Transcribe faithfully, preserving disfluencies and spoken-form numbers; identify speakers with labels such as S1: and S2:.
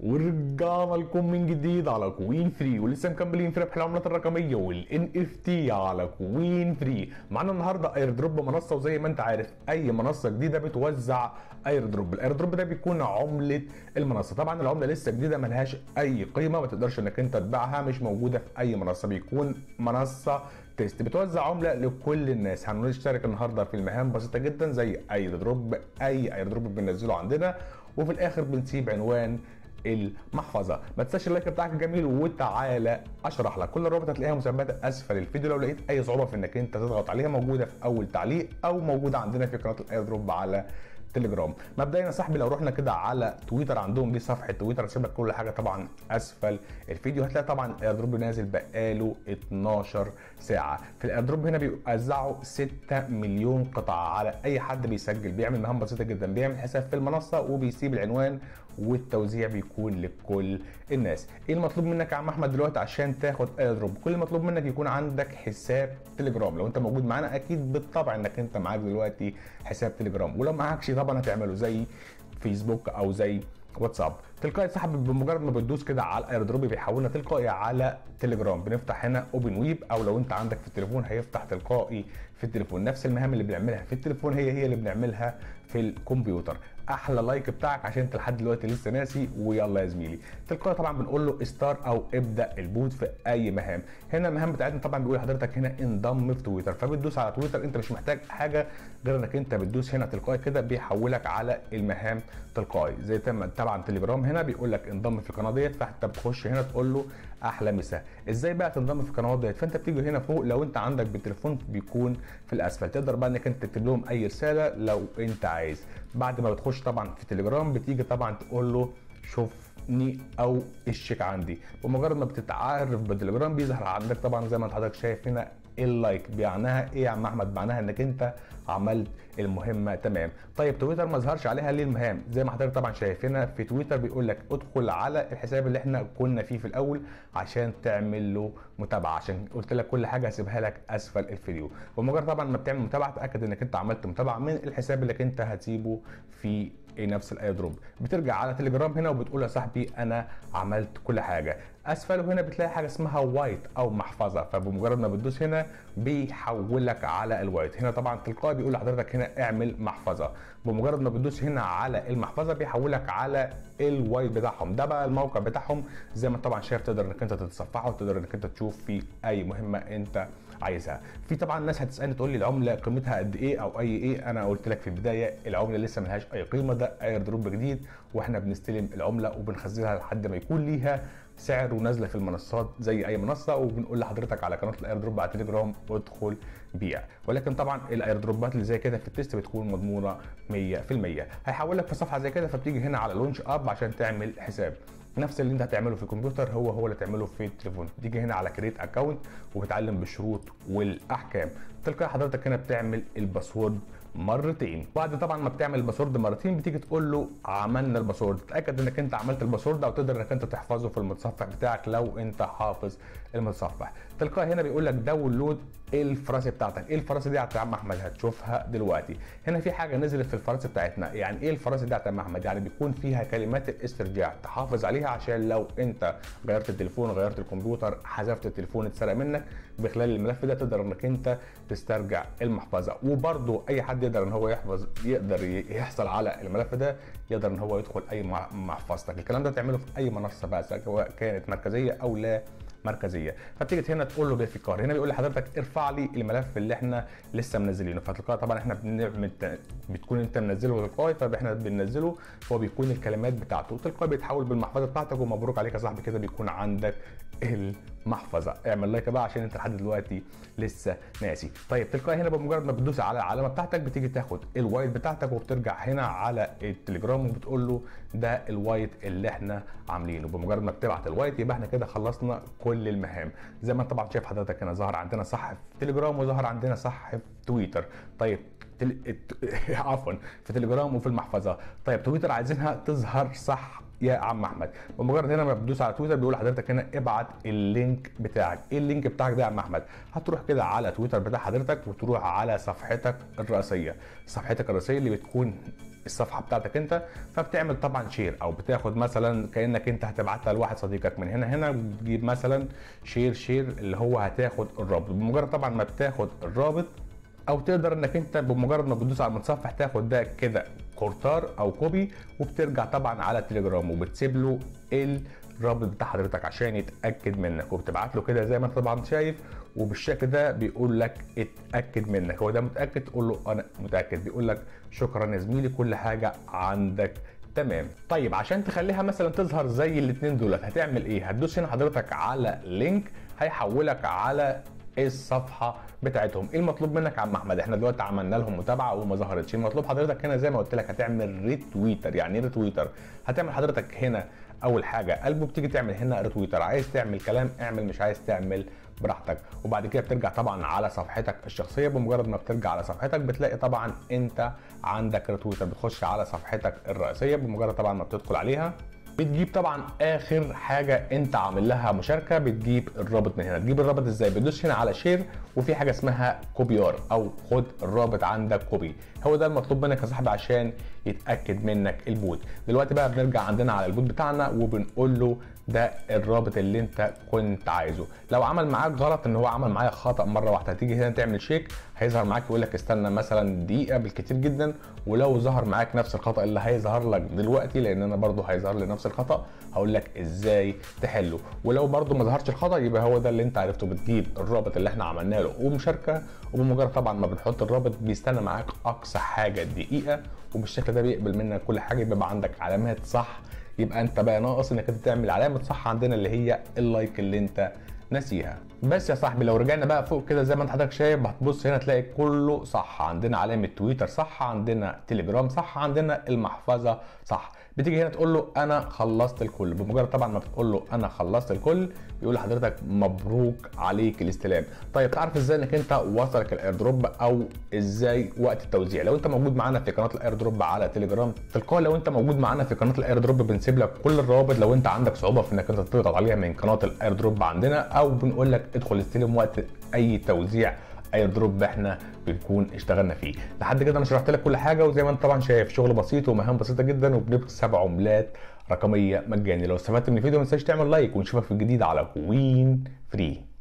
S1: ورجعنا لكم من جديد على كوين ثري، ولسه مكملين في ربح العملات الرقميه والان اف تي على كوين ثري. معانا النهارده اير دروب منصه، وزي ما انت عارف اي منصه جديده بتوزع اير دروب. الاير دروب ده بيكون عمله المنصه. طبعا العمله لسه جديده ملهاش اي قيمه، ما تقدرش انك انت تبيعها، مش موجوده في اي منصه، بيكون منصه تيست بتوزع عمله لكل الناس. هنشترك النهارده في المهام بسيطه جدا زي اير دروب، اي اير دروب بننزله عندنا، وفي الاخر بنسيب عنوان المحفظه. ما تنساش اللايك بتاعك الجميل، وتعالى اشرح لك. كل الروابط هتلاقيها مثبته اسفل الفيديو. لو لقيت اي صعوبه في انك انت تضغط عليها موجوده في اول تعليق، او موجوده عندنا في قناه الاير دروب على تليجرام. مبدئيا يا صاحبي لو رحنا كده على تويتر، عندهم دي صفحه تويتر، هسيب لك كل حاجه طبعا اسفل الفيديو. هتلاقي طبعا الاير دروب نازل بقاله اتناشر ساعه. في الاير دروب هنا بيوزعوا ستة مليون قطعه على اي حد بيسجل، بيعمل مهام بسيطه جدا، بيعمل حساب في المنصه وبيسيب العنوان، والتوزيع بيكون لكل الناس. ايه المطلوب منك يا عم احمد دلوقتي عشان تاخد اير دروب؟ كل المطلوب منك يكون عندك حساب تليجرام. لو انت موجود معانا اكيد بالطبع انك انت معاك دلوقتي حساب تليجرام، ولو معاكش طبعا هتعمله زي فيسبوك او زي واتساب. تلقائي صاحب بمجرد ما بتدوس كده على الاير دروب بيحولنا تلقائي على تليجرام. بنفتح هنا اوبن ويب، او لو انت عندك في التليفون هيفتح تلقائي في التليفون. نفس المهام اللي بنعملها في التليفون هي هي اللي بنعملها في الكمبيوتر. احلى لايك بتاعك عشان انت لحد دلوقتي لسه ناسي، ويلا يا زميلي. تلقائي طبعا بنقول له ستار او ابدا البوت في اي مهام. هنا المهام بتاعتنا طبعا بيقول لحضرتك هنا انضم في تويتر، فبتدوس على تويتر. انت مش محتاج حاجه غير انك انت بتدوس هنا تلقائي كده بيحولك على المهام تلقائي. زي طبعا تليجرام هنا بيقول لك انضم في القناه ديت، فانت بتخش هنا تقول له احلى مسا. ازاي بقى تنضم في القناه ديت؟ فانت بتيجي هنا فوق، لو انت عندك بالتليفون بيكون في الاسفل، تقدر بقى انك انت تكتب لهم اي رساله لو انت عايز. بعد ما بتخش طبعا في تليجرام بتيجي طبعا تقول له شوفني او الشيك عندي. بمجرد ما بتتعرف بالتليجرام بيظهر عندك طبعا زي ما حضرتك شايف هنا اللايك. معناها ايه يا عم احمد؟ معناها انك انت عملت المهمه تمام. طيب تويتر ما ظهرش عليها ليه المهام؟ زي ما حضرتك طبعا شايف هنا في تويتر بيقول لك ادخل على الحساب اللي احنا كنا فيه في الاول عشان تعمل له متابعه. عشان قلت لك كل حاجه هسيبها لك اسفل الفيديو. بمجرد طبعا ما بتعمل متابعه تاكد انك انت عملت متابعه من الحساب اللي انت هتسيبه في نفس الاير دروب. بترجع على تليجرام هنا وبتقول يا صاحبي انا عملت كل حاجه. اسفله هنا بتلاقي حاجه اسمها وايت او محفظه، فبمجرد ما بتدوس هنا بيحولك على الوايت. هنا طبعا تلقائي بيقول لحضرتك هنا اعمل محفظه. بمجرد ما بتدوس هنا على المحفظه بيحولك على الوايت بتاعهم. ده بقى الموقع بتاعهم زي ما طبعا شايف، تقدر انك انت تتصفحه وتقدر انك انت تشوف فيه اي مهمه انت عايزها. في طبعا ناس هتسالني تقول لي العمله قيمتها قد ايه او اي ايه. انا قلت لك في البدايه العمله لسه ملهاش اي قيمه، ده اير دروب جديد واحنا بنستلم العمله وبنخزنها لحد ما يكون ليها سعر ونازله في المنصات زي اي منصه، وبنقول لحضرتك على قناه الاير دروب على تليجرام ادخل بيع. ولكن طبعا الاير دروبات اللي زي كده في التيست بتكون مضمونه مية في المية. هيحولك في صفحه زي كده، فبتيجي هنا على لونش اب عشان تعمل حساب. نفس اللي انت هتعمله في الكمبيوتر هو هو اللي تعمله في التليفون. تيجي هنا على كريت اكونت وبتعلم بالشروط والاحكام. تلقى حضرتك هنا بتعمل الباسورد مرتين. بعد طبعا ما بتعمل الباسورد مرتين بتيجي تقول له عملنا الباسورد. تاكد انك انت عملت الباسورد، او تقدر انك انت تحفظه في المتصفح بتاعك لو انت حافظ المتصفح. تلقى هنا بيقول لك داونلود الفراسه بتاعتك. ايه الفراسه دي يا عم احمد؟ هتشوفها دلوقتي. هنا في حاجه نزلت في الفراسه بتاعتنا. يعني ايه الفراسه دي يا عم احمد؟ يعني بيكون فيها كلمات الاسترجاع تحافظ عليها، عشان لو انت غيرت التليفون، غيرت الكمبيوتر، حذفت التليفون اتسرق منك، بخلال الملف ده تقدر انك انت تسترجع المحفظه. وبرده اي حد يقدر ان هو يحفظ، يقدر يحصل على الملف ده، يقدر ان هو يدخل اي محفظتك. الكلام ده تعمله في اي منصه بقى سواء كانت مركزيه او لا مركزيه. فبتيجي هنا تقول له فيريفاي. هنا بيقول لحضرتك ارفع لي الملف اللي احنا لسه منزلينه. فتلقائي طبعا احنا بنعمل، بتكون انت منزله تلقائي، فاحنا بننزله هو بيكون الكلمات بتاعته تلقائي بيتحول بالمحفظه بتاعتك. ومبروك عليك يا صاحبي، كده بيكون عندك المحفظه. اعمل لايك بقى عشان انت لحد دلوقتي لسه ناسي. طيب تلقائي هنا بمجرد ما بتدوس على العلامه بتاعتك بتيجي تاخد الوايت بتاعتك، وبترجع هنا على التليجرام وبتقول له ده الوايت اللي احنا عاملينه. بمجرد ما بتبعت الوايت يبقى احنا كده خلصنا كل المهام. زي ما انت طبعا شايف حضرتك هنا ظهر عندنا صح في تليجرام وظهر عندنا صح في تويتر. طيب تل... عفوا في تليجرام وفي المحفظه. طيب تويتر عايزينها تظهر صح يا عم احمد. بمجرد هنا ما بتدوس على تويتر بيقول لحضرتك هنا ابعت اللينك بتاعك. ايه اللينك بتاعك ده يا عم احمد؟ هتروح كده على تويتر بتاع حضرتك وتروح على صفحتك الرئيسيه، صفحتك الرئيسيه اللي بتكون الصفحه بتاعتك انت، فبتعمل طبعا شير او بتاخد مثلا كانك انت هتبعتها لواحد صديقك من هنا هنا وتجيب مثلا شير شير اللي هو هتاخد الرابط. بمجرد طبعا ما بتاخد الرابط او تقدر انك انت بمجرد ما بتدوس على المتصفح تاخد ده كده كورتار او كوبي، وبترجع طبعا على التليجرام وبتسيب له الرابط بتاع حضرتك عشان يتاكد منك، وبتبعت له كده زي ما انت طبعا شايف، وبالشكل ده بيقول لك اتاكد منك. هو ده متاكد؟ تقول له انا متاكد، بيقول لك شكرا يا زميلي كل حاجه عندك تمام. طيب عشان تخليها مثلا تظهر زي الاثنين دولت هتعمل ايه؟ هتدوس هنا حضرتك على لينك هيحولك على الصفحه بتاعتهم. ايه المطلوب منك يا عم احمد؟ احنا دلوقتي عملنا لهم متابعه وما ظهرتش. المطلوب حضرتك هنا زي ما قلت لك هتعمل ريتويتر. يعني ايه ريتويتر؟ هتعمل حضرتك هنا اول حاجه قلبه، بتيجي تعمل هنا ريتويتر. عايز تعمل كلام اعمل، مش عايز تعمل براحتك. وبعد كده بترجع طبعا على صفحتك الشخصيه. بمجرد ما بترجع على صفحتك بتلاقي طبعا انت عندك ريتويتر، بتخش على صفحتك الرئيسيه. بمجرد طبعا ما بتدخل عليها بتجيب طبعا اخر حاجه انت عامل لها مشاركه، بتجيب الرابط من هنا. تجيب الرابط ازاي؟ بتدوس هنا على شير وفي حاجه اسمها كوبيار او خد الرابط عندك كوبي. هو ده المطلوب منك يا صاحبي عشان يتاكد منك البوت. دلوقتي بقى بنرجع عندنا على البوت بتاعنا وبنقول له ده الرابط اللي انت كنت عايزه. لو عمل معاك غلط ان هو عمل معايا خطا مره واحده هتيجي هنا تعمل شيك، هيظهر معاك يقول لك استنى مثلا دقيقه بالكتير جدا. ولو ظهر معاك نفس الخطا اللي هيظهر لك دلوقتي، لان انا برده هيظهر لي نفس الخطا، هقول لك ازاي تحله. ولو برده ما ظهرش الخطا يبقى هو ده اللي انت عرفته. بتجيب الرابط اللي احنا عملنا له ومشاركه، وبمجرد طبعا ما بنحط الرابط بيستنى معاك اقصى حاجه دقيقه، وبالشكل ده بيقبل منك كل حاجه، بيبقى عندك علامات صح. يبقى انت بقى ناقص انك انت تعمل علامه صح عندنا اللي هي اللايك اللي انت ناسيها. بس يا صاحبي لو رجعنا بقى فوق كده زي ما انت حضرتك شايف هتبص هنا تلاقي كله صح. عندنا علامه تويتر صح، عندنا تليجرام صح، عندنا المحفظه صح. بتيجي هنا تقول له انا خلصت الكل. بمجرد طبعا ما بتقول له انا خلصت الكل بيقول لحضرتك مبروك عليك الاستلام. طيب تعرف ازاي انك انت وصلك الاير دروب او ازاي وقت التوزيع؟ لو انت موجود معانا في قناه الاير دروب على تليجرام تلقائي، لو انت موجود معانا في قناه الاير دروب بنسيب لك كل الروابط لو انت عندك صعوبه في انك انت تضغط عليها من قناه الاير دروب عندنا، او بنقول لك ادخل استلم وقت اي توزيع اير دروب احنا بنكون اشتغلنا فيه. لحد كده انا شرحت لك كل حاجه، وزي ما انت طبعا شايف شغل بسيط ومهام بسيطه جدا، وبنكسب عملات رقميه مجاني. لو استفدت من الفيديو ما تنساش تعمل لايك، ونشوفك في الجديد على كوين فري.